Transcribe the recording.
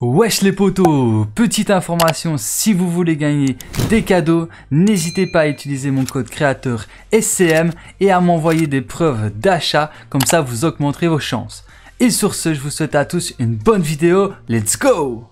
Wesh les potos, petite information, si vous voulez gagner des cadeaux, n'hésitez pas à utiliser mon code créateur SCM et à m'envoyer des preuves d'achat, comme ça vous augmenterez vos chances. Et sur ce, je vous souhaite à tous une bonne vidéo, let's go!